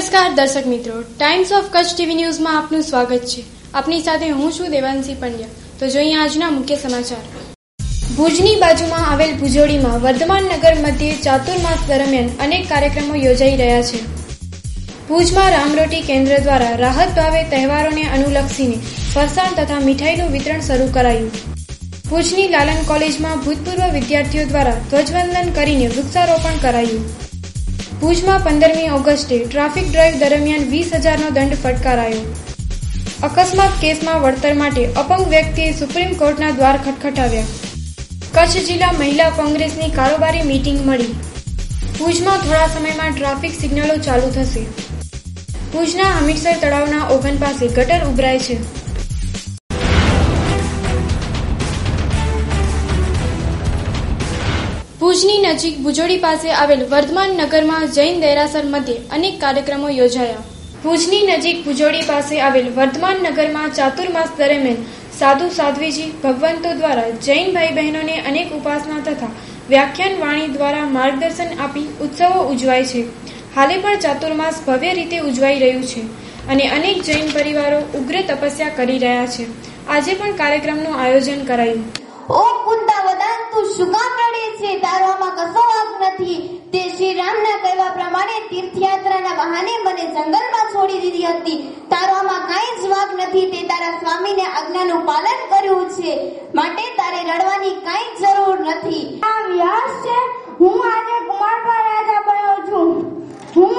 નમસ્કાર દર્શક મિત્રો, ટાઈમ્સ ઓફ કચ્છ ટીવી ન્યૂઝમાં આપનું સ્વાગત છે. આપની સાથે હું છું દેવાંશી પંડ્યા. તો જોઈએ આજના મુખ્ય સમાચાર. ભુજની બાજુમાં આવેલ ભુજોડીમાં વર્ધમાન નગર મધ્યે ચાતુર્માસ દરમિયાન અનેક કાર્યક્રમો યોજાઈ રહ્યા છે. ભુજમાં રામરોટી કેન્દ્ર દ્વારા રાહત ભાવે તહેવારોને અનુલક્ષીને ફરસાણ તથા મીઠાઈનું વિતરણ શરૂ કરાયું. ભુજની લાલન કોલેજમાં ભૂતપૂર્વ વિદ્યાર્થીઓ દ્વારા ધ્વજવંદન કરીને વૃક્ષારોપણ કરાયું. ભુજમાં 15મી ઓગસ્ટે ટ્રાફિક ડ્રાઈવ દરમિયાન 20,000નો દંડ ફટકારાયો. અકસ્માત કેસમાં વળતર માટે અપંગ વ્યક્તિએ સુપ્રીમ કોર્ટના દ્વાર ખટખટાવ્યા. કચ્છ જિલ્લા મહિલા કોંગ્રેસની કારોબારી મીટિંગ મળી. ભુજમાં થોડા સમયમાં ટ્રાફિક સિગ્નલો ચાલુ થશે. ભુજના હમીરસર તળાવના ઓગન પાસે ગટર ઉભરાય છે. ભુજની નજીક ભુજોડી પાસે આવેલ વર્ધમાન નગરમાં જૈન દેરાસર મધ્યે અનેક કાર્યક્રમો યોજાયા. ભુજની નજીક ભુજોડી પાસે આવેલ વર્ધમાન નગરમાં ચાતુર્માસ દરમિયાન સાધુ સાધ્વીજી ભગવંતો દ્વારા જૈન ભાઈ બહેનોને અનેક ઉપાસના તથા વ્યાખ્યાન વાણી દ્વારા માર્ગદર્શન આપી ઉત્સવો ઉજવાય છે. હાલે પણ ચાતુર્માસ ભવ્ય રીતે ઉજવાઈ રહ્યું છે અને અનેક જૈન પરિવારો ઉગ્ર તપસ્યા કરી રહ્યા છે. આજે પણ કાર્યક્રમનું આયોજન કરાયું. ઓ કુંદાવદાન, તું શું કામ રડે છે? તારો આમાં કશો વાંક નથી. તે શ્રી રામના કહેવા પ્રમાણે તીર્થયાત્રાના બહાને મને જંગલમાં છોડી દીધી હતી. તારો આમાં કાંઈ જ વાંક નથી. તે તારા સ્વામીને આજ્ઞાનું પાલન કર્યું છે, માટે તારે રડવાની કાંઈ જરૂર નથી. આ વ્યાસ છે. હું આજે કુમારપા રાજા બન્યો છું. હું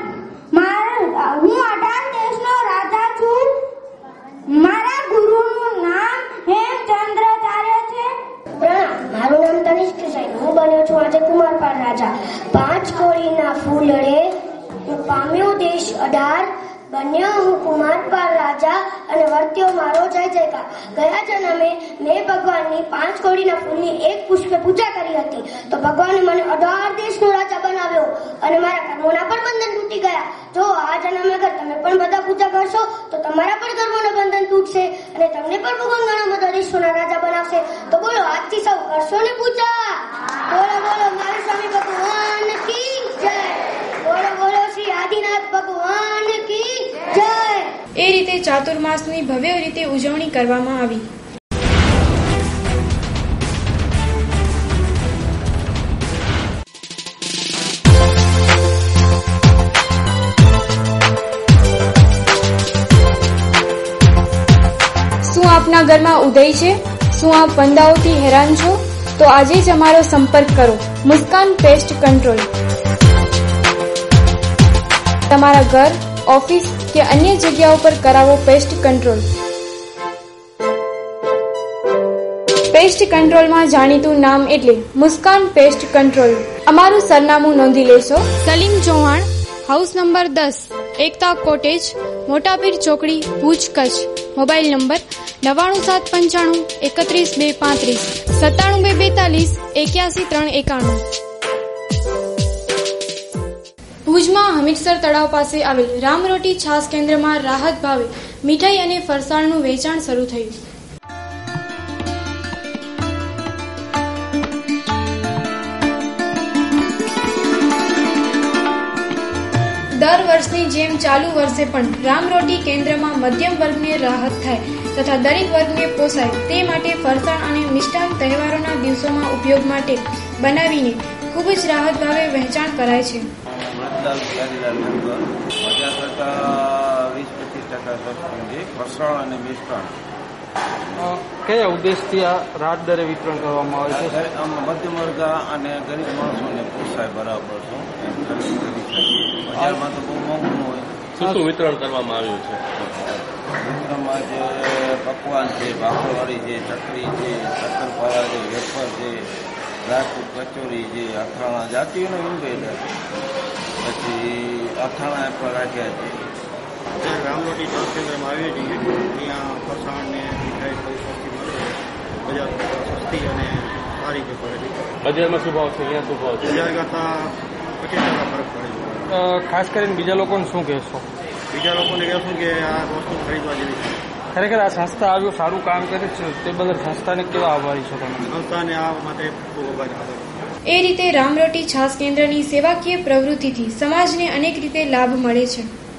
18 દેશનો રાજા છું. મારા ગુરુનું નામ હેમચંદ્રાચાર્ય છે. મારું નામ તનિષ્ક છે. હું બન્યો છું આજે કુમારપાળ રાજા. 5 કોળીના ફૂલડે હું પામ્યો દેશ 18. બન્યો હું કુમારપાળ રાજા અને વર્ત્યો મારો જય જયકાર. ગયા જન્મે મેં ભગવાનની 5 કોળીના ફૂલની એક પુષ્પે પૂજા કરી હતી, તો ભગવાને મને 18 દેશનો રાજા બનાવ્યો અને મારા કર્મોના પણ બંધન તૂટી ગયા. જો આ જન્મે અગર તમે પણ બધા પૂજા કરશો તો તમારા પણ કર્મોના બંધન તૂટશે અને તમને પણ ભગવાન ઘણા બધા દેશોના રાજા બનાવશે. તો બોલો, આજથી સૌ કરશો ને પૂજા? બોલો બોલો મારા સ્વામી ભગવાન કી જય. બોલો બોલો શ્રી આદિનાથ ભગવાન કી જય. એ રીતે ચાતુર્માસની ભવ્ય રીતે ઉજવણી કરવામાં આવી. શું આપના ઘરમાં ઉદય છે? શું આપ પંદાઓથી હેરાન છો? તો આજે જ અમારો સંપર્ક કરો. Muskan pest control. તમારા ઘર, ઓફિસ કે અન્ય જગ્યાઓ પર કરાવો પેસ્ટ કંટ્રોલ. પેસ્ટ કંટ્રોલમાં જાણીતું નામ એટલે મુસ્કાન પેસ્ટ કંટ્રોલ. અમારું સરનામું નોંધી લેશો. Salim Chauhan, house number 10, Ekta cottage, Motapir ચોકડી, ભુજ, કચ્છ. Mobile number 99795 31235 97242 81391. ભુજમાં હમીરસર તળાવ પાસે આવેલ રામરોટી છાસ કેન્દ્રમાં રાહત ભાવે મીઠાઈ અને ફરસાણનું વેચાણ શરૂ થયું. દર વર્ષની જેમ ચાલુ વર્ષે પણ રામરોટી કેન્દ્રમાં મધ્યમ વર્ગને રાહત થાય તથા દરેક વર્ગને પોસાય તે માટે ફરસાણ અને મિષ્ટાન તહેવારોના દિવસોમાં ઉપયોગ માટે બનાવીને ખૂબ જ રાહત ભાવે વહેંચાણ કરાય છે. ફરસાણ અને મિષ્ટાન કયા ઉદ્દેશથી આ રાહત દરે વિતરણ કરવામાં આવે છે? મધ્યમ વર્ગ અને ગરીબ માણસોને પોસાય બરાબર છે. બજારમાં તો બહુ મોંઘું હોય. શું વિતરણ કરવામાં આવ્યું છે? વિતરણમાં જે પકવાન છે, બાફરવાળી છે, ચકરી છે, શક્કરપારા છે, વેફર છે, રાજપૂત કચોરી છે, અથાણા જાતિઓનો ઇન્વેડ, પછી અથાણા પણ રાખ્યા છે. રામરોટી છાસ કેન્દ્રમાં આવીએ છીએ. ત્યાં ફરસાણ ને મીઠાઈ બહુ સસ્તી મળે છે. બજાર કરતાં સસ્તી અને સારી રીતે પડે છે. બજારમાં શું ભાવ છે? અહીંયા શું ભાવ છે? બજાર કરતાં 25% ફરક પડે છે. ખાસ કરીને બીજા લોકોને શું કહેશો? બીજા લોકોને કહેશું કે આ વસ્તુ ખરીદવા જેવી છે. ખરેખર આ સંસ્થા આવ્યું સારું કામ કરે છે, તે બદલ સંસ્થાને કેવા આભારી છો તમે? સંસ્થાને આ માટે ખૂબ આભાર. એ રીતે રામરોટી છાસ કેન્દ્રની સેવાકીય પ્રવૃત્તિથી સમાજને અનેક રીતે લાભ મળે છે.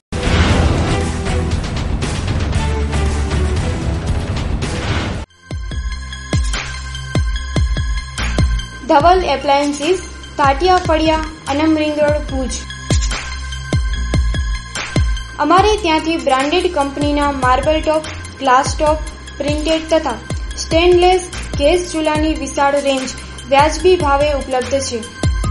ધવલ એપ્લાયન્સીસ, તાટિયા ફળિયા, અનમ રિંગ રોડ, ભુજ. અમારે ત્યાંથી બ્રાન્ડેડ કંપનીના marble top, glass top, printed તથા સ્ટેનલેસ ગેસ ચૂલાની વિશાળ રેન્જ વ્યાજબી ભાવે ઉપલબ્ધ છે.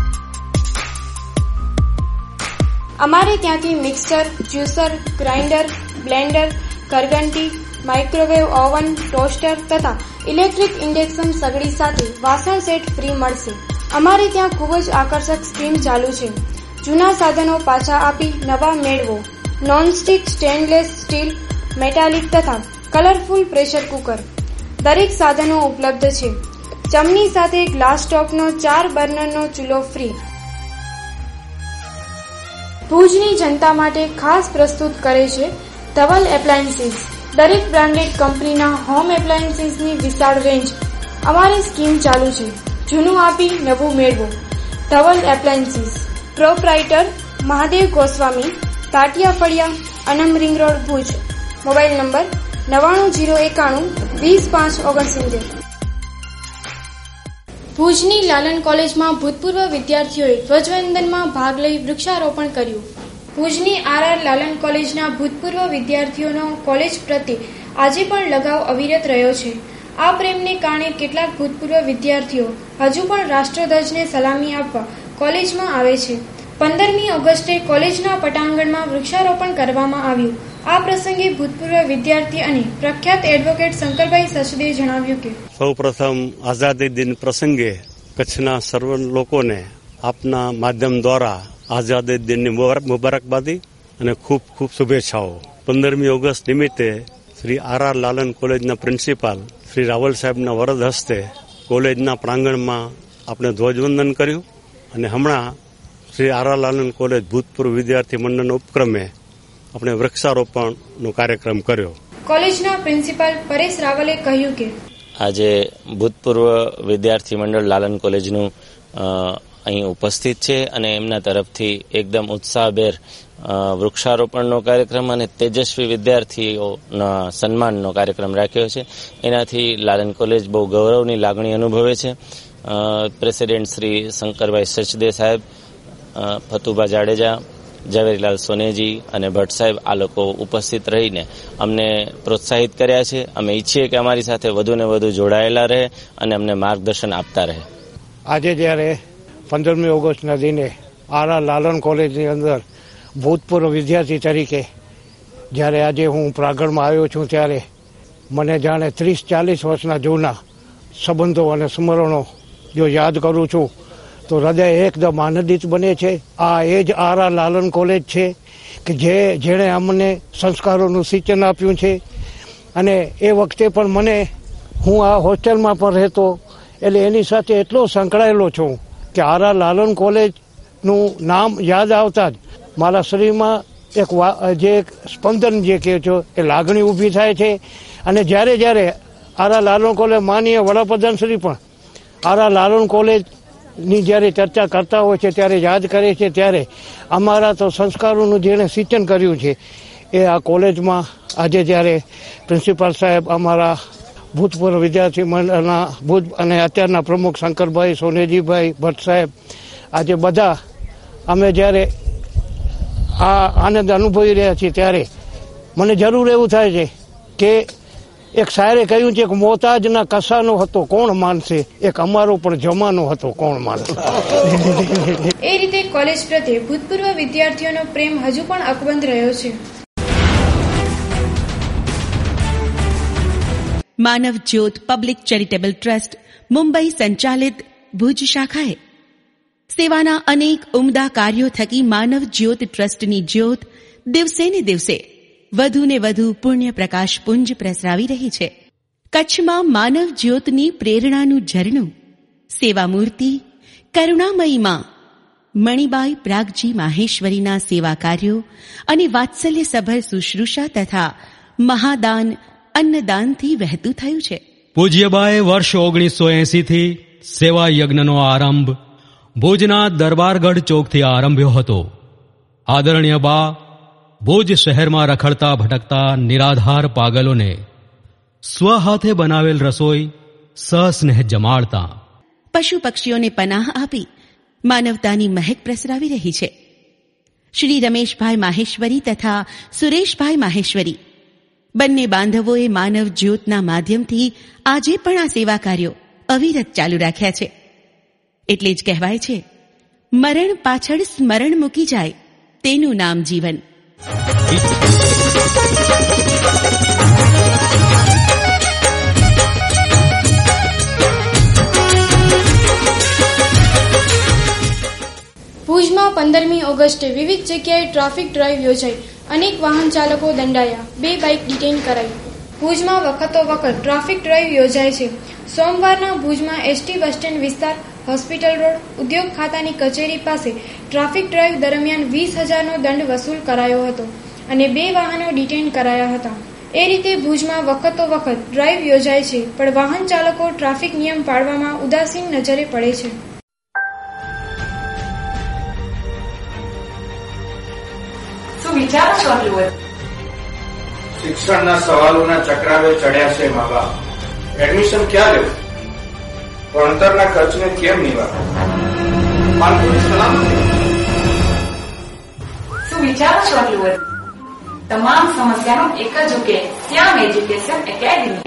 અમારે ત્યાંથી મિક્સર, જ્યુસર, ગ્રાઇન્ડર, બ્લેન્ડર, ઘરઘંટી, માઇક્રોવેવ ઓવન, ટોસ્ટર તથા ઇલેક્ટ્રિક ઇન્ડક્શન સગડી સાથે વાસણ સેટ ફ્રી મળશે. અમારે ત્યાં ખૂબ જ આકર્ષક સ્કીમ ચાલુ છે. જૂના સાધનો પાછા આપી નવા મેળવો. નોનસ્ટિક, સ્ટેનલેસ સ્ટીલ, મેટાલિક તથા કલરફુલ પ્રેશર કુકર દરેક સાધનો ઉપલબ્ધ છે. ચમની સાથે ગ્લાસ ટોપનો 4 બર્નરનો ચૂલો ફ્રી. ભુજની જનતા માટે ખાસ પ્રસ્તુત કરે છે ધવલ એપ્લાયન્સીસ. દરેક બ્રાન્ડેડ કંપનીના હોમ એપ્લાયન્સીસની વિશાળ રેન્જ. અમારી સ્કીમ ચાલુ છે. જૂનું આપી નવું મેળવો. ધવલ એપ્લાયન્સીસ. પ્રોપ્રાઇટર મહાદેવ ગોસ્વામી, તાટિયા ફળિયા, Anam ring road, Bhuj. Mobile number 990191 ભુજની લાલન કોલેજમાં ભૂતપૂર્વ વિદ્યાર્થીઓએ ધ્વજવંદનમાં ભાગ લઈ વૃક્ષારોપણ કર્યું. ભુજની આર લાલન કોલેજના ભૂતપૂર્વ વિદ્યાર્થીઓનો કોલેજ પ્રત્યે આજે પણ લગાવ અવિરત રહ્યો છે. આ પ્રેમને કારણે કેટલાક ભૂતપૂર્વ વિદ્યાર્થીઓ હજુ પણ રાષ્ટ્રધ્વજને સલામી આપવા કોલેજમાં આવે છે. 15મી ઓગસ્ટે કોલેજના પટાંગણમાં વૃક્ષારોપણ કરવામાં આવ્યું. આ પ્રસંગે ભૂતપૂર્વ વિદ્યાર્થી અને પ્રખ્યાત એડવોકેટ શંકરભાઈ સચદેવે જણાવ્યું કે સૌપ્રથમ આઝાદી દિન પ્રસંગે કચ્છના સર્વ લોકોને આપના માધ્યમ દ્વારા આઝાદી દિનની મુબારકબાદી અને ખૂબ ખૂબ શુભેચ્છાઓ. 15મી ઓગસ્ટ નિમિત્તે શ્રી આર લાલન કોલેજના પ્રિન્સિપાલ શ્રી રાવલ સાહેબના વરદ હસ્તે કોલેજના પ્રાંગણમાં આપણે ધ્વજવંદન કર્યું અને હમણાં શ્રી આર લાલન કોલેજ ભૂતપૂર્વ વિદ્યાર્થી મંડળના ઉપક્રમે આપણે વૃક્ષારોપણનો કાર્યક્રમ કર્યો. કોલેજના પ્રિન્સિપાલ પરેશ રાવલે કહ્યું કે આજે ભૂતપૂર્વ વિદ્યાર્થી મંડળ લાલન કોલેજનું અહીં ઉપસ્થિત છે અને એમના તરફથી એકદમ ઉત્સાહભેર વૃક્ષારોપણનો કાર્યક્રમ અને તેજસ્વી વિદ્યાર્થીઓના સન્માનનો કાર્યક્રમ રાખ્યો છે. એનાથી લાલન કોલેજ બહુ ગૌરવની લાગણી અનુભવે છે. પ્રેસિડેન્ટ શ્રી શંકરભાઈ સચદે સાહેબ, ફતુભા જાડેજા, ઝવેરીલાલ સોનેજી અને ભટ્ટ સાહેબ આ લોકો ઉપસ્થિત રહીને અમને પ્રોત્સાહિત કર્યા છે. અમે ઈચ્છીએ કે અમારી સાથે વધુ ને વધુ જોડાયેલા રહે અને અમને માર્ગદર્શન આપતા રહે. આજે જ્યારે 15મી ઓગસ્ટના દિને આર લાલન કોલેજની અંદર ભૂતપૂર્વ વિદ્યાર્થી તરીકે જ્યારે આજે હું પ્રાંગણમાં આવ્યો છું ત્યારે મને જાણે 30-40 વર્ષના જૂના સંબંધો અને સ્મરણો જો યાદ કરું છું તો હૃદય એકદમ આનંદિત બને છે. આ એ જ આર લાલન કોલેજ છે કે જેણે અમને સંસ્કારોનું સિંચન આપ્યું છે અને એ વખતે પણ મને હું આ હોસ્ટેલમાં પણ રહેતો એટલે એની સાથે એટલો સંકળાયેલો છું કે આર લાલન કોલેજનું નામ યાદ આવતા જ મારા શરીરમાં એક સ્પંદન જે કહે છો એ લાગણી ઊભી થાય છે. અને જ્યારે જ્યારે આર લાલન કોલેજ માનનીય વડાપ્રધાન શ્રી પણ આર લાલન કોલેજની જ્યારે ચર્ચા કરતા હોય છે ત્યારે યાદ કરે છે ત્યારે અમારા તો સંસ્કારોનું જેણે સિંચન કર્યું છે એ આ કોલેજમાં આજે જ્યારે પ્રિન્સિપાલ સાહેબ, અમારા ભૂતપૂર્વ વિદ્યાર્થી મંડળના અને અત્યારના પ્રમુખ શંકરભાઈ, સોનેજીભાઈ, ભટ્ટ સાહેબ, આજે બધા અમે જ્યારે આ આનંદ અનુભવી રહ્યા છીએ ત્યારે મને જરૂર એવું થાય છે કે એક શાયરે કહ્યું છે કે મોતાજના કસાનો હતો કોણ માનશે, એક અમારો પણ જમાનો હતો કોણ માનશે. એ રીતે કોલેજ પ્રત્યે ભૂતપૂર્વ વિદ્યાર્થીઓનો પ્રેમ હજુ પણ અકબંધ રહ્યો છે. માનવ જ્યોત પબ્લિક ચેરિટેબલ ટ્રસ્ટ મુંબઈ સંચાલિત ભુજ શાખાએ સેવાના અનેક ઉમદા કાર્યો થકી માનવ જ્યોત ટ્રસ્ટની જ્યોત દિવસે ને દિવસે વધુ ને વધુ પુણ્ય પ્રકાશ પુંજ પ્રસરાવી રહી છે. કચ્છમાં માનવ જ્યોતની પ્રેરણાનું ઝરણું સેવામૂર્તિ કરુણામયીમાં મણિબાઈ પ્રાગજી માહેશ્વરીના સેવા કાર્યો અને વાત્સલ્યસભર શુશ્રૂષા તથા મહાદાન અન્નદાનથી વહેતું થયું છે. પૂજ્યબાએ વર્ષ 1980 થી સેવા યજ્ઞનો આરંભ ભુજના દરબારગઢ ચોકથી આરંભ્યો હતો. આદરણીય બા ભુજ શહેરમાં રખડતા ભટકતા નિરાધાર પાગલોને સ્વહાથે બનાવેલ રસોઈ સસ્નેહ જમાડતા. પશુ પક્ષીઓને પનાહ આપી માનવતાની મહેક પ્રસરાવી રહી છે. શ્રી રમેશભાઈ માહેશ્વરી તથા સુરેશભાઈ માહેશ્વરી બંને બાંધવોએ માનવ જ્યોતના માધ્યમથી આજે પણ આ સેવા કાર્યો અવિરત ચાલુ રાખ્યા છે. એટલે જ કહેવાય છે, મરણ પાછળ સ્મરણ મૂકી જાય તેનું નામ જીવન. ભુજમાં 15મી ઓગસ્ટે વિવિધ જગ્યાએ ટ્રાફિક ડ્રાઈવ યોજાઈ. અનેક વાહન ચાલકો દંડાયા. 2 બાઇક ડિટેઇન કરાઈ. ભુજમાં વખતો વખત ટ્રાફિક ડ્રાઈવ યોજાય છે. સોમવારના ભુજમાં એસટી બસ સ્ટેન્ડ વિસ્તાર, હોસ્પિટલ રોડ, ઉદ્યોગ ખાતાની કચેરી પાસે ટ્રાફિક ડ્રાઈવ દરમિયાન 20,000નો દંડ વસૂલ કરાયો હતો અને 2 વાહનો ડિટેઇન કરાયા હતા. એ રીતે ભુજમાં વખતો વખત ડ્રાઈવ યોજાય છે, પણ વાહન ચાલકો ટ્રાફિક નિયમ પાળવામાં ઉદાસીન નજરે પડે છે. શિક્ષણના સવાલોના ચક્રાવે ચડ્યા છે મા બાપ. એડમિશન ક્યાં લેવું, ભણતરના ખર્ચને કેમ નિવારવો, બાળકોની સલામતી. શું વિચારો છો આટલું બધું? તમામ સમસ્યાનો એક જ ઉકેલ, શ્યામ એજ્યુકેશન એકેડમી.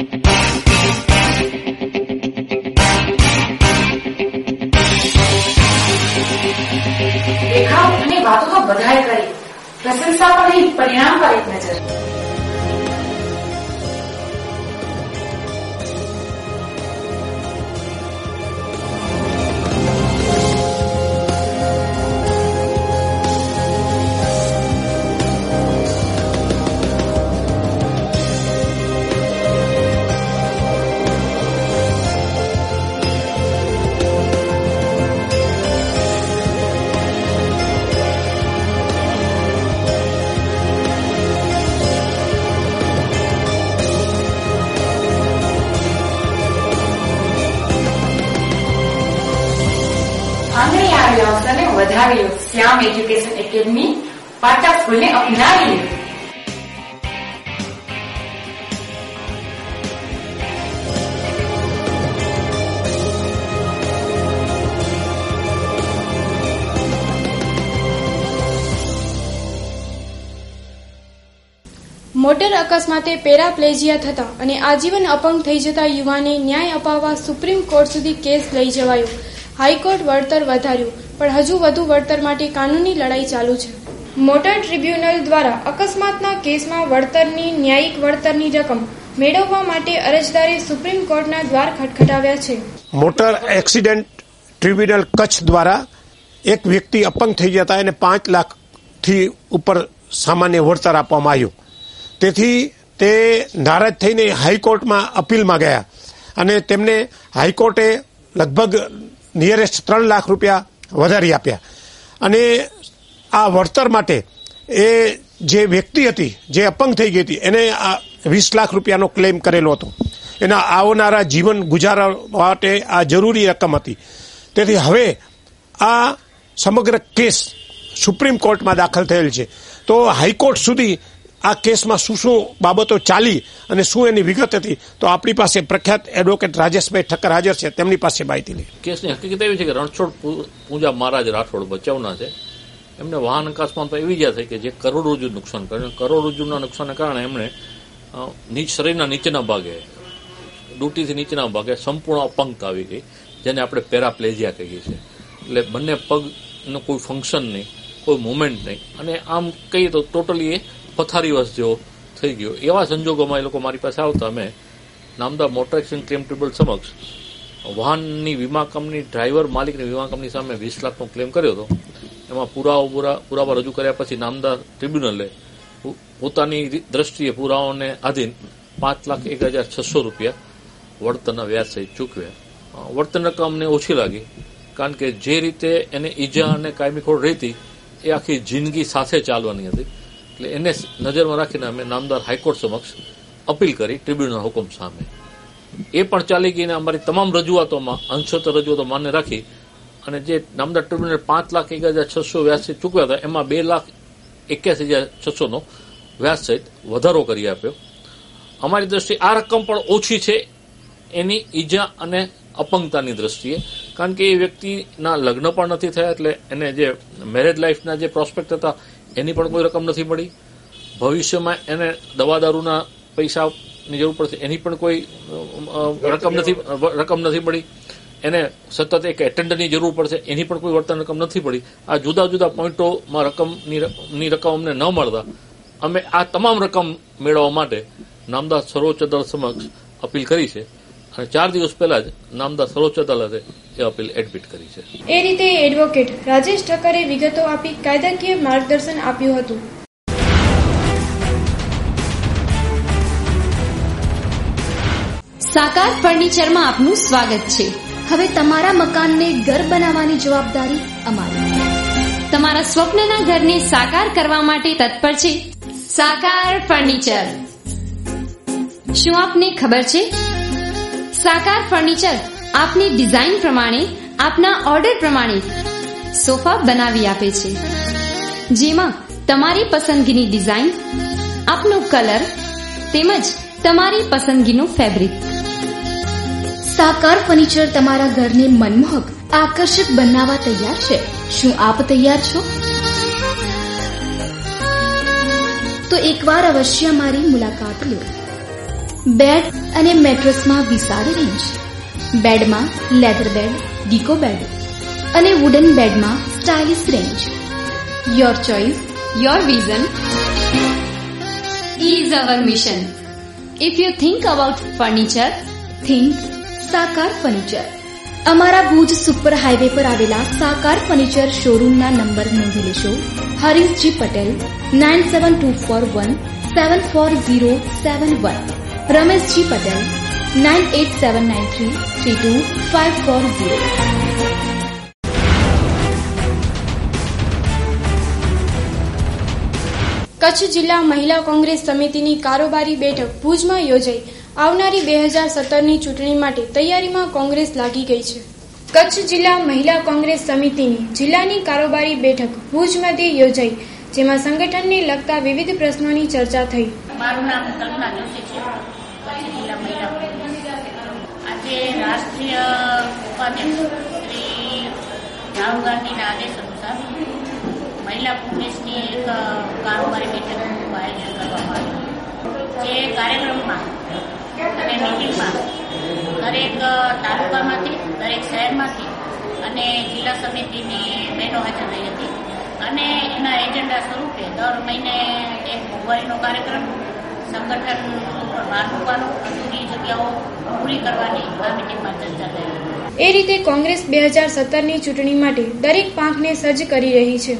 દેખાવ અને વાતો તો બધાએ કરી, પ્રશંસા પણ નહીં, પરિણામ પર એક નજર. અવસરને વધાવ્યો. શ્યામ એજ્યુકેશન એકેડમી પાટા સ્કૂલને અપનાવી લીધું. મોટર અકસ્માતે પેરાપ્લેજિયા થતા અને આજીવન અપંગ થઈ જતા યુવાને ન્યાય અપાવવા સુપ્રીમ કોર્ટ સુધી કેસ લઈ જવાયો. હાઈકોર્ટ વળતર વધાર્યું, પણ હજુ વધુ વળતર માટે કાનૂની લડાઈ ચાલુ છે. મોટર ટ્રિબ્યુનલ દ્વારા અકસ્માતના કેસમાં વળતરની ન્યાયિક વળતરની રકમ મેળવવા માટે અરજદારે સુપ્રીમ કોર્ટના દ્વાર ખટખટાવ્યા છે. મોટર એક્સિડન્ટ ટ્રિબ્યુનલ કચ્છ દ્વારા એક વ્યક્તિ અપંગ થઈ જતા એને 5 લાખથી ઉપર સામાન્ય વળતર આપવામાં આવ્યું. તેથી તે નારાજ થઈને હાઈકોર્ટમાં અપીલમાં ગયા અને તેમને હાઈકોર્ટે લગભગ નિયરેસ્ટ 3 લાખ રૂપિયા વધારી આપ્યા. અને આ વળતર માટે એ જે વ્યક્તિ હતી જે અપંગ થઈ ગઈ હતી એને 20 લાખ રૂપિયાનો ક્લેમ કરેલો હતો. એના આવનારા જીવન ગુજારવા માટે આ જરૂરી રકમ હતી. તેથી હવે આ સમગ્ર કેસ સુપ્રીમ કોર્ટમાં દાખલ થયેલ છે. તો હાઈકોર્ટ સુધી આ કેસમાં શું શું બાબતો ચાલી અને શું એની વિગત હતી, તો આપણી પાસે પ્રખ્યાત એડવોકેટ રાજેશભાઈ ઠક્કર હાજર છે, તેમની પાસે માહિતી લઈ. કેસની હકીકત એવી છે કે રણછોડ પૂજા મહારાજ રાઠોડ બચાવના છે. એમને વાહન અકસ્માતમાં એવી ઈજા થઈ કે જે કરોડરજ્જુ નુકસાન કર્યું. કરોડરજ્જુના નુકસાનને કારણે એમણે શરીરના નીચેના ભાગે, ડૂટીથી નીચેના ભાગે સંપૂર્ણ અપંગતા આવી ગઈ, જેને આપણે પેરાપ્લેજિયા કહીએ છીએ. એટલે બંને પગનું કોઈ ફંક્શન નહીં, કોઈ મુવમેન્ટ નહીં, અને આમ કહીએ તો ટોટલી એ પથારીવશ જેવો થઈ ગયો. એવા સંજોગોમાં એ લોકો મારી પાસે આવતા અમે નામદાર મોટર એક્સિડન્ટ ક્લેમ ટ્રિબ્યુનલ સમક્ષ વાહનની વીમા કંપની ડ્રાઈવર માલિકની વીમા કંપની સામે 20 લાખનો ક્લેમ કર્યો હતો. એમાં પુરાવા રજૂ કર્યા પછી નામદાર ટ્રિબ્યુનલે પોતાની દ્રષ્ટિએ પુરાવાઓને આધીન 5,01,600 રૂપિયા વળતરના વ્યાજ સહિત ચૂકવ્યા. વળતરની રકમ અમને ઓછી લાગી, કારણ કે જે રીતે એને ઈજા અને કાયમી ખોટ રહેતી એ આખી જિંદગી સાથે ચાલવાની હતી. એટલે એને નજરમાં રાખીને અમે નામદાર હાઈકોર્ટ સમક્ષ અપીલ કરી ટ્રિબ્યુનલના હુકમ સામે. એ પણ ચાલી ગઈને અમારી તમામ રજૂઆતોમાં અંશતઃ રજૂઆતો માન્ય રાખી અને જે નામદાર ટ્રિબ્યુનલે 5,01,600 વ્યાજ સહિત ચૂકવ્યા હતા એમાં 2,81,600નો વ્યાજ સહિત વધારો કરી આપ્યો. અમારી દ્રષ્ટિએ આ રકમ પણ ઓછી છે એની ઈજા અને અપંગતાની દ્રષ્ટિએ, કારણ કે એ વ્યક્તિના લગ્ન પણ નથી થયા, એટલે એને જે મેરેજ લાઈફના જે પ્રોસ્પેક્ટ હતા એની પણ કોઈ રકમ નથી મળી. ભવિષ્યમાં એને દવા દારૂના પૈસાની જરૂર પડશે એની પણ કોઈ રકમ નથી મળી. એને સતત એક એટેન્ડરની જરૂર પડશે એની પણ કોઈ વર્તન રકમ નથી પડી. આ જુદા જુદા પોઈન્ટોમાં રકમની રકમ અમને ન મળતા અમે આ તમામ રકમ મેળવવા માટે નામદાર સર્વોચ્ચ અદાલત સમક્ષ અપીલ કરી છે અને 4 દિવસ પહેલા જ નામદાર સર્વોચ્ચ અદાલતે એ અપીલ એડમિટ કરી છે. એ રીતે એડવોકેટ રાજેશ ઠક્કરે વિગતો આપી કાયદાકીય માર્ગદર્શન આપ્યું હતું. સાકાર ફર્નિચરમાં આપનું સ્વાગત છે. હવે તમારા મકાનને ઘર બનાવવાની જવાબદારી અમારી. તમારા સ્વપ્નના ઘરને સાકાર કરવા માટે તત્પર છે સાકાર ફર્નિચર. શું આપને ખબર છે સાકાર ફર્નિચર આપની ડિઝાઇન પ્રમાણે આપના ઓર્ડર પ્રમાણે સોફા બનાવી આપે છે, જેમાં તમારી પસંદગીની ડિઝાઇન, આપનો કલર તેમજ તમારી પસંદગીનું ફેબ્રિક. સાકાર ફર્નિચર તમારા ઘરને મનમોહક આકર્ષક બનાવવા તૈયાર છે. શું આપ તૈયાર છો? તો એકવાર અવશ્ય મારી મુલાકાત લો. બેડ અને મેટ્રેસમાં વિશાળ રેન્જ. બેડમાં લેધર બેડ, ડીકો બેડ અને વુડન બેડમાં stylish range. Your choice, your vision is our mission. If you think about furniture, think Sakar furniture. અમારા ભુજ સુપર હાઈવે પર આવેલા સાકાર ફર્નિચર શોરૂમના નંબર નોંધી લેશો. હરીશજી પટેલ 9724174071, રમેશજી પટેલ 9879332540. કચ્છ જિલ્લા મહિલા કોંગ્રેસ સમિતિની કારોબારી બેઠક ભુજમાં યોજાઈ. આવનારી 2017ની ચૂંટણી માટે તૈયારીમાં કોંગ્રેસ લાગી ગઈ છે. કચ્છ જિલ્લા મહિલા કોંગ્રેસ સમિતિની જિલ્લાની કારોબારી બેઠક ભુજ મધ્યે યોજાઈ, જેમાં સંગઠનને લગતા વિવિધ પ્રશ્નોની ચર્ચા થઈ. મારું નામ કલ્પના જોશી છે, કચ્છ જિલ્લા મહિલા કોંગ્રેસ. આજે રાષ્ટ્રીય ઉપાધ્યક્ષ શ્રી રાહુલ ગાંધીના આદેશ અનુસાર મહિલા કોંગ્રેસની એક કારોબારી બેઠકનું આયોજન કરવામાં આવ્યું. જે કાર્યક્રમમાં અને મીટિંગમાં દરેક તાલુકામાંથી, દરેક શહેરમાંથી અને જિલ્લા સમિતિની બહેનો હાજર રહી હતી અને એના એજન્ડા સ્વરૂપે દર મહિને એક મોંઘવારીનો કાર્યક્રમ, સંગઠન ઉપર ભાર મૂકવાનો, અધૂરી જગ્યાઓ પૂરી કરવાની આ મીટિંગમાં ચર્ચા થઈ. એ રીતે કોંગ્રેસ 2017ની ચૂંટણી માટે દરેક પાંખને સજ્જ કરી રહી છે.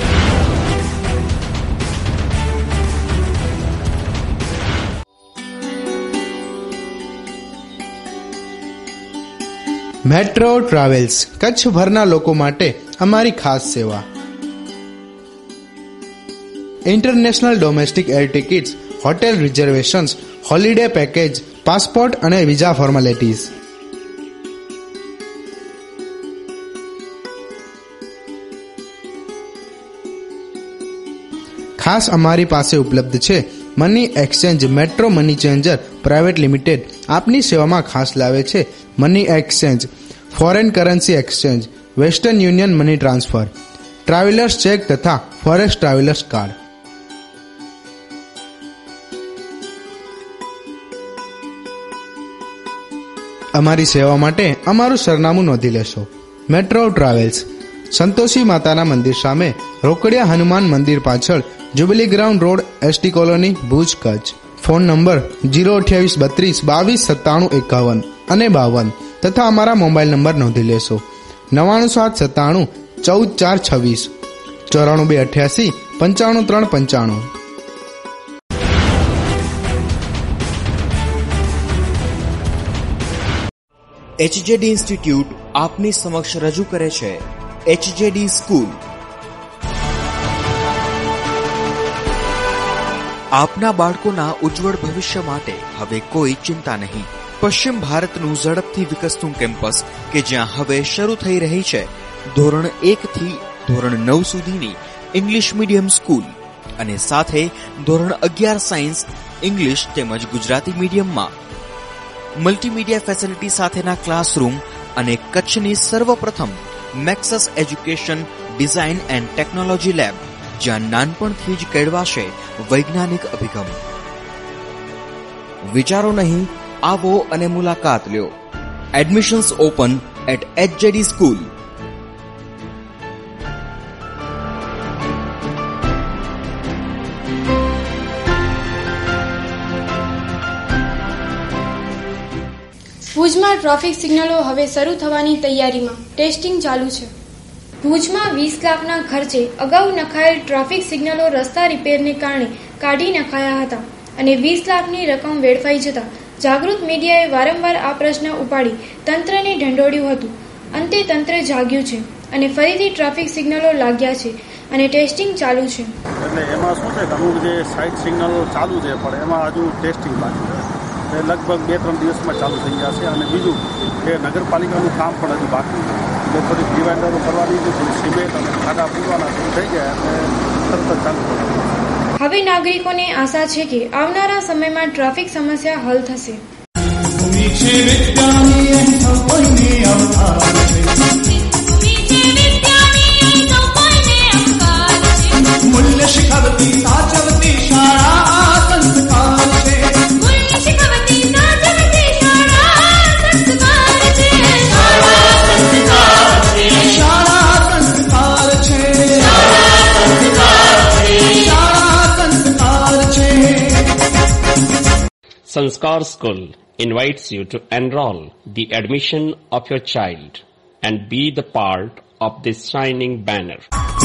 મેટ્રો ટ્રાવેલ્સ કચ્છભરના લોકો માટે અમારી ખાસ સેવા. International domestic air tickets, hotel reservations, holiday package, passport અને વિઝા ફોર્માલિટીઝ. ખાસ અમારી પાસે ઉપલબ્ધ છે money exchange. Metro money changer private limited આપની સેવામાં ખાસ લાવે છે money exchange, foreign currency exchange, western union money transfer, travellers cheque તથા ફોરેક્સ ટ્રાવેલર્સ કાર્ડ. અમારી સેવા માટે અમારું સરનામું નોંધી લેશો. મેટ્રો ટ્રાવેલ્સ, સંતોષી માતાના મંદિર સામે, રોકડિયા હનુમાન મંદિર પાછળ, jubilee ground road, ST colony, Bhuj, Kutch. Phone number 02832 20 97 51 અને 52 તથા અમારા મોબાઈલ નંબર નોંધી લેશો 99797 14426 94 288 95395. એચજેડી ઇન્સ્ટિટ્યૂટ આપની સમક્ષ રજૂ કરે છે એચજેડી સ્કૂલ. આપના બાળકોના ઉજ્જવળ ભવિષ્ય માટે હવે કોઈ ચિંતા નહીં. પશ્ચિમ ભારતનું ઝડપથી વિકસતું કેમ્પસ કે જ્યાં હવે શરૂ થઈ રહી છે ધોરણ 1 થી ધોરણ 9 સુધીની ઇંગ્લિશ મીડિયમ સ્કૂલ અને સાથે ધોરણ 11 સાયન્સ, ઇંગ્લિશ તેમજ ગુજરાતી મીડિયમમાં મલ્ટીમીડિયા ફેસિલિટી સાથેના ક્લાસરૂમ, અને કચ્છની સર્વપ્રથમ Maxus education design and technology lab, જ્યાં નાનપણથી જ કેળવાશે વૈજ્ઞાનિક અભિગમ. વિચારો નહીં, આવો અને મુલાકાત લ્યો. Admissions open at HJD school. ભુજમાં ટ્રાફિક સિગ્નલો હવે શરૂ થવાની તૈયારીમાં, ટેસ્ટિંગ ચાલુ છે. ભુજમાં 20 લાખના ખર્ચે અગાઉ નખાયેલ ટ્રાફિક સિગ્નલો રસ્તા રિપેરને કારણે કાઢી નખાયા હતા અને 20 લાખની રકમ વેડફાઈ જતા જાગૃત મીડિયાએ વારંવાર આ પ્રશ્ન ઉપાડી તંત્રને ઢંઢોળ્યું હતું. અંતે તંત્ર જાગ્યું છે અને ફરીથી ટ્રાફિક સિગ્નલો લાગ્યા છે અને ટેસ્ટિંગ ચાલુ છે. એટલે એમાં શું છે, અમુક જે સાઇડ સિગ્નલો ચાલુ છે પણ એમાં હજુ ટેસ્ટિંગ બાકી છે. એ લગભગ 2-3 દિવસમાં ચાલુ થઈ જશે. અને બીજું કે નગરપાલિકાનું કામ પણ હજુ બાકી છે. એટલે થોડીક ડિવાઇડરો કરવાની છે, થોડી સિમેન્ટ અને ખાડા પૂરવાના શરૂ થઈ ગયા એટલે તરત ચાલુ કરવાનું. હવે નાગરિકોને આશા છે કે આવનારા સમયમાં ટ્રાફિક સમસ્યા હલ થશે. મૂલ્ય શીખવતી સાચવતી શાળા સંસ્કાર છે. મૂલ્ય શીખવતી સાચવતી શાળા સંસ્કાર છે. શાળા સંસ્કાર છે. શાળા સંસ્કાર છે. શાળા સંસ્કાર છે. Sanskar School invites you to enroll the admission of your child and be the part of this shining banner.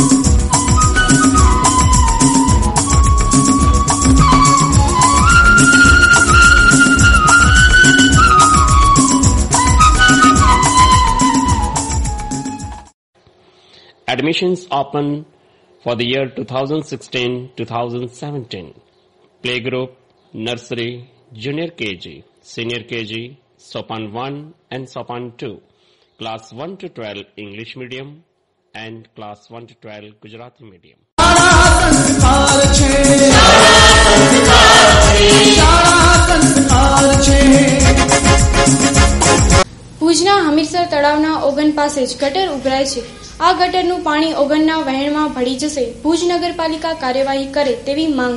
Admissions open for the year 2016-2017. Playgroup, nursery, junior KG, senior KG, Sopan 1 and Sopan 2, class 1 to 12 English medium and class 1 to 12 Gujarati medium. ભુજના હમીરસર તળાવના ઓગન પાસે જ ગટર ઉભરાય છે. આ ગટરનું પાણી ઓગનના વહેણમાં ભળી જશે. ભુજ નગરપાલિકા કાર્યવાહી કરે તેવી માંગ.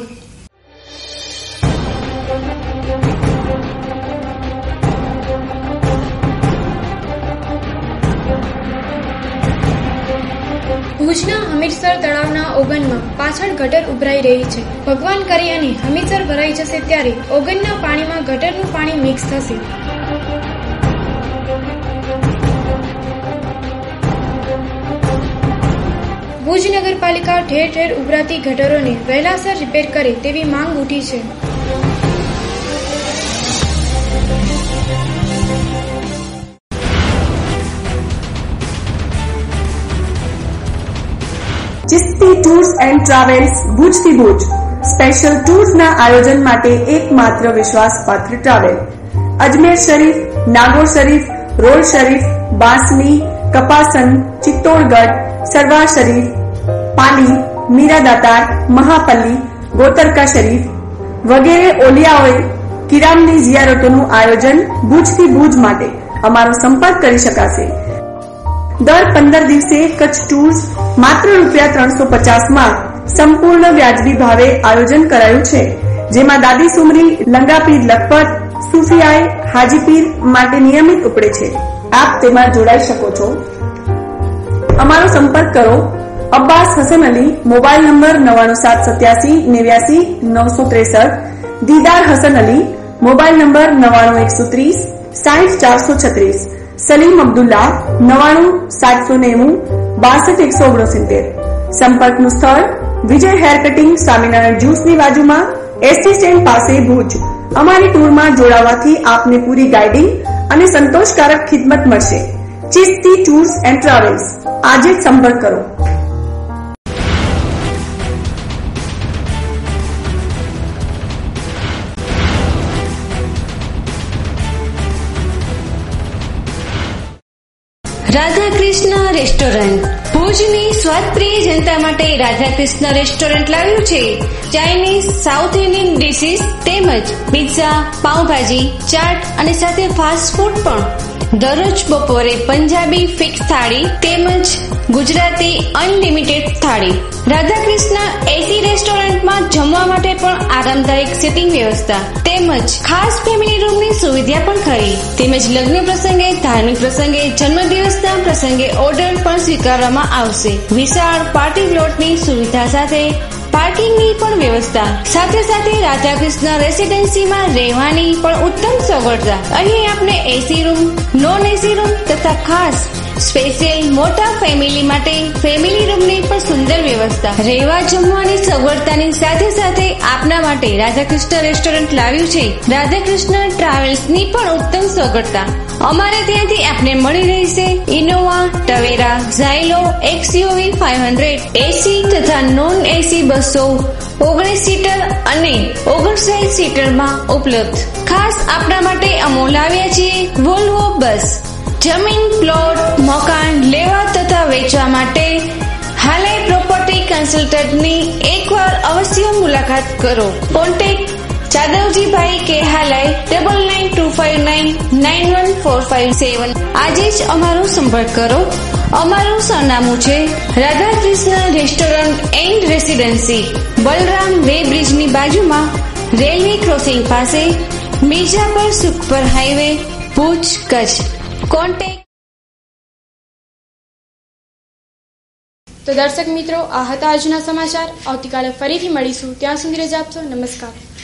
ભુજના હમીરસર તળાવના ઓગનમાં પાછળ ગટર ઉભરાઈ રહી છે. ભગવાન કરે અને હમીરસર ભરાઈ જશે ત્યારે ઓગનના પાણીમાં ગટરનું પાણી મિક્સ થશે. ભુજ નગરપાલિકા ઠેર ઠેર ઉભરાતી ગટરોને વહેલાસર રિપેર કરે તેવી માંગ ઉઠી છે. ચિસ્તી ટૂર્સ એન્ડ ટ્રાવેલ્સ ભુજથી ભુજ સ્પેશિયલ ટૂર્સના આયોજન માટે એકમાત્ર વિશ્વાસપાત્ર ટ્રાવેલ. અજમેર શરીફ, નાગોર શરીફ, રોડ શરીફ, બાસની, કપાસન, ચિત્તોડગઢ, સરવાર શરીફ, પાલી, મીરાદાતાર, મહાપલ્લી, ગોતરકા શરીફ વગેરે ઓલિયાઓએ કિરામની ઝિયારતોનું આયોજન ભુજથી ભુજ માટે અમારો સંપર્ક કરી શકાશે. દર 15 દિવસે કચ્છ ટૂર્સ માત્ર ₹350 માં સંપૂર્ણ વ્યાજબી ભાવે આયોજન કરાયું છે, જેમાં દાદી સુમરી, લંગાપીર લખપત, સુફિયાએ હાજીપીર માટે નિયમિત ઉપડે છે. આપ તેમાં જોડાઈ શકો છો. અમારો સંપર્ક કરો. Abbas Hasan Ali, mobile number 9787890963. Didar Hasan Ali, mobile number 99130 60436. Salim Abdulla, 99790 62169. સંપર્કનું સ્થળ વિજય હેર કટિંગ, સ્વામિનારાયણ જ્યુસની બાજુમાં, એસટી સ્ટેન્ડ પાસે, ભુજ. અમારી ટૂરમાં જોડાવાથી આપને પૂરી ગાઈડિંગ અને સંતોષકારક ખિદમત મળશે. Chisti tours and travels. આજે જ સંપર્ક કરો. રાધાકૃષ્ણ રેસ્ટોરન્ટ ભુજની સ્વાદપ્રિય જનતા માટે રાધાકૃષ્ણ રેસ્ટોરન્ટ લાવ્યું છે ચાઇનીઝ, સાઉથ ઇન્ડિયન ડિશિસ તેમજ પિઝા, પાઉંભાજી, ચાટ અને સાથે ફાસ્ટ ફૂડ પણ. દરરોજ બપોરે પંજાબી ફિક્સ થાળી તેમજ ગુજરાતી અનલિમિટેડ થાળી. રાધાકૃષ્ણ એસી રેસ્ટોરન્ટમાં જમવા માટે પણ આરામદાયક સિટિંગ વ્યવસ્થા તેમજ ખાસ ફેમિલી રૂમની સુવિધા પણ ખરી. તેમજ લગ્ન પ્રસંગે, ધાર્મિક પ્રસંગે, જન્મદિવસના પ્રસંગે ઓર્ડર પણ સ્વીકારવામાં આવશે. વિશાળ પાર્ટી પ્લોટની સુવિધા સાથે પાર્કિંગની પણ વ્યવસ્થા. સાથે સાથે રાધાકૃષ્ણ રેસિડેન્સીમાં રહેવાની પણ ઉત્તમ સગવડતા. અહીં આપણે AC room, non AC room તથા ખાસ સ્પેશિયલ મોટા ફેમિલી માટે ફેમિલી રૂમની પણ સુંદર વ્યવસ્થા. રહેવા જમવાની સગવડતાની સાથે સાથે આપના માટે રાધાકૃષ્ણ રેસ્ટોરન્ટ લાવ્યું છે રાધાકૃષ્ણ ટ્રાવેલ્સની પણ ઉત્તમ સગવડતા. અમારે ત્યાંથી આપને મળી રહેશે Innova, Tavera, Xylo, XUV 500 AC તથા નોન એસી બસો 19 સીટર અને 59 સીટરમાં ઉપલબ્ધ. ખાસ આપણા માટે અમો લાવ્યા છીએ વોલ્વો બસ. જમીન, પ્લોટ, મકાન લેવા તથા વેચવા માટે હાલે પ્રોપર્ટી કન્સલ્ટન્ટની એકવાર અવશ્ય મુલાકાત કરો. કોન્ટેક્ટ જાદવજીભાઈ કે હાલાય 9925991457. આજે જ અમારો સંપર્ક કરો. અમારું સરનામું છે Radhakrishna restaurant and residency, Balram way બ્રિજની બાજુમાં, રેલવે ક્રોસિંગ પાસે, મિર્જાપર સુખપર હાઈવે, ભુજ, કચ્છ. કોન્ટેક્ટ. તો દર્શક મિત્રો, આ હતા આજના સમાચાર. આવતીકાલે ફરીથી મળીશું. ત્યાં સુધી રજા આપશો. નમસ્કાર.